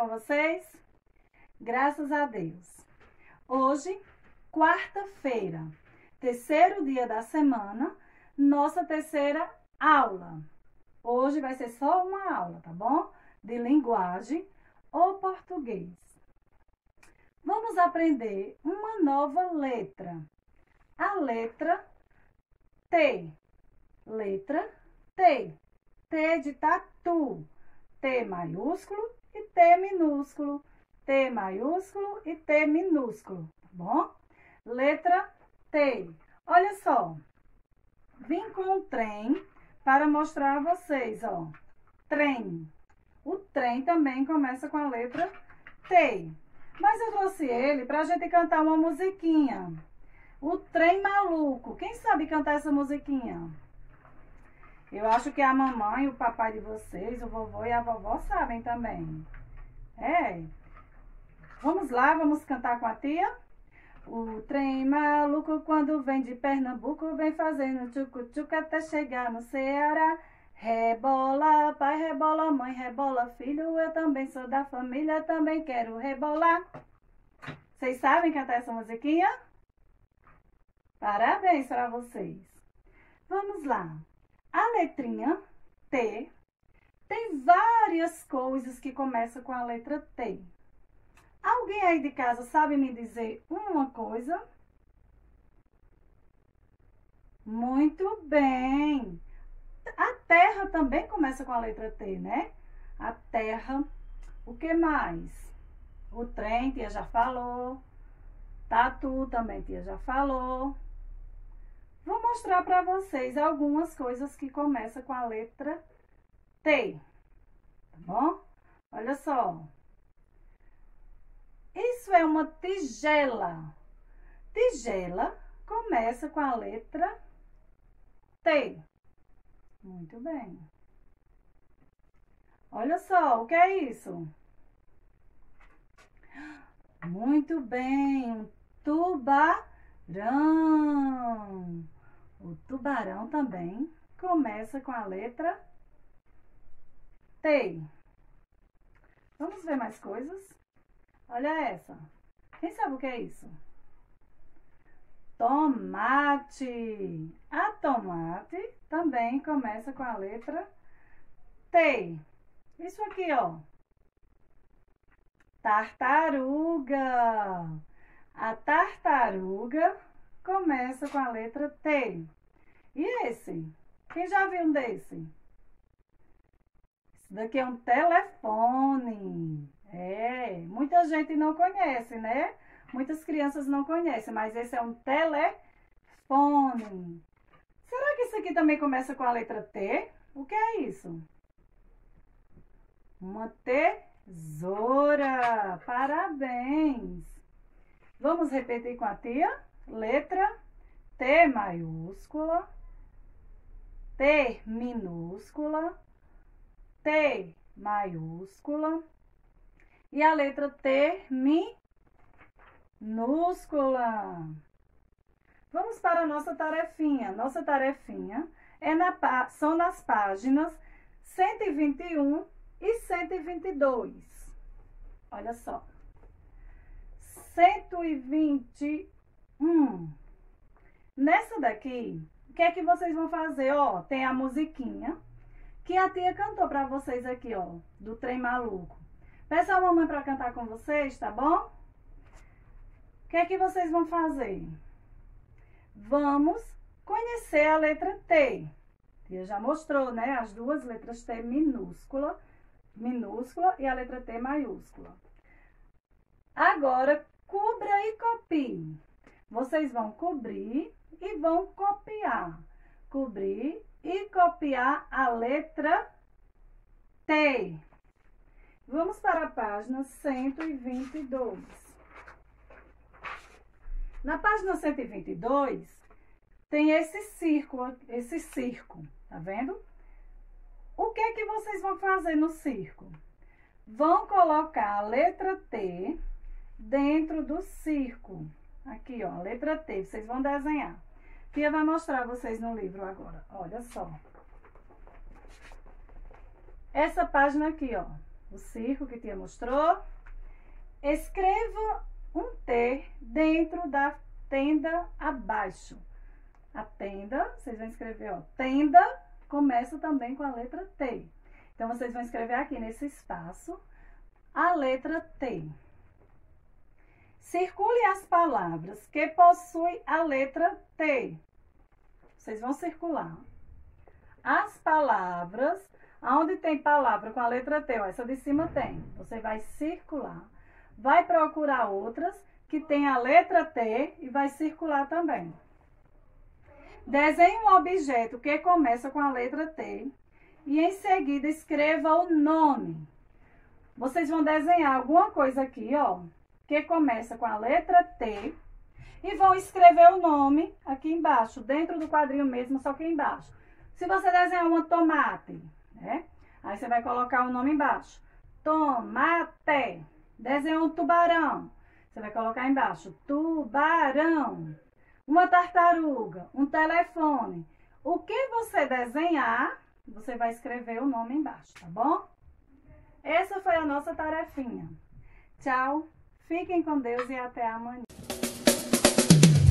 com vocês? Graças a Deus. Hoje, quarta-feira, terceiro dia da semana, nossa terceira aula. Hoje vai ser só uma aula, tá bom? De linguagem ou português. Vamos aprender uma nova letra. A letra T. Letra T. T de tatu. T maiúsculo e T minúsculo. T maiúsculo e T minúsculo, tá bom? Letra T. Olha só. Vim com o trem para mostrar a vocês, ó. Trem. O trem também começa com a letra T. Mas eu trouxe ele para a gente cantar uma musiquinha. O Trem Maluco. Quem sabe cantar essa musiquinha? Eu acho que a mamãe, o papai de vocês, o vovô e a vovó sabem também. É. Vamos lá, vamos cantar com a tia? O trem maluco, quando vem de Pernambuco, vem fazendo tchucu-tchucu até chegar no Ceará. Rebola, pai, rebola, mãe, rebola, filho, eu também sou da família, também quero rebolar. Vocês sabem cantar essa musiquinha? Parabéns para vocês. Vamos lá. A letrinha T tem várias coisas que começam com a letra T. Alguém aí de casa sabe me dizer uma coisa? Muito bem. A terra também começa com a letra T, né? A terra. O que mais? O trem, tia já falou. Tatu também, tia já falou. Vou mostrar para vocês algumas coisas que começam com a letra T. Tá bom? Olha só. Isso é uma tigela. Tigela começa com a letra T. Muito bem. Olha só, o que é isso? Muito bem, um tubarão. O tubarão também começa com a letra T. Vamos ver mais coisas? Olha essa. Quem sabe o que é isso? Tomate. A tomate também começa com a letra T. Isso aqui, ó. Tartaruga. A tartaruga começa com a letra T. E esse? Quem já viu um desse? Esse daqui é um telefone. É, muita gente não conhece, né? Muitas crianças não conhecem, mas esse é um telefone. Será que isso aqui também começa com a letra T? O que é isso? Uma tesoura. Parabéns! Vamos repetir com a tia? Letra T maiúscula, T minúscula, T maiúscula e a letra T minúscula. Vamos para a nossa tarefinha. Nossa tarefinha são nas páginas 121 e 122. Olha só. 121. Nessa daqui, o que é que vocês vão fazer? Ó, tem a musiquinha que a tia cantou para vocês aqui, ó, do Trem Maluco. Peça a mamãe para cantar com vocês, tá bom? O que é que vocês vão fazer? Vamos conhecer a letra T. A tia já mostrou, né? As duas letras T minúscula e a letra T maiúscula. Agora, cubra e copie. Vocês vão cobrir e vão copiar. Cobrir e copiar a letra T. Vamos para a página 122. Na página 122, tem esse circo, tá vendo? O que é que vocês vão fazer no circo? Vão colocar a letra T dentro do circo. Aqui, ó, a letra T, vocês vão desenhar. Tia vai mostrar a vocês no livro agora. Olha só. Essa página aqui, ó. o círculo que tia mostrou. Escreva um T dentro da tenda abaixo. A tenda, vocês vão escrever, ó, tenda começa também com a letra T. Então, vocês vão escrever aqui nesse espaço a letra T. Circule as palavras que possuem a letra T. Vocês vão circular. As palavras, onde tem palavra com a letra T, ó, essa de cima tem. Você vai circular. Vai procurar outras que tem a letra T e vai circular também. Desenhe um objeto que começa com a letra T e em seguida escreva o nome. Vocês vão desenhar alguma coisa aqui, ó, que começa com a letra T e vão escrever o nome aqui embaixo, dentro do quadrinho mesmo, só que embaixo. Se você desenhar uma tomate, né? Aí você vai colocar o nome embaixo. Tomate. Desenhou um tubarão. Você vai colocar embaixo. Tubarão. Uma tartaruga. Um telefone. O que você desenhar, você vai escrever o nome embaixo, tá bom? Essa foi a nossa tarefinha. Tchau. Fiquem com Deus e até amanhã.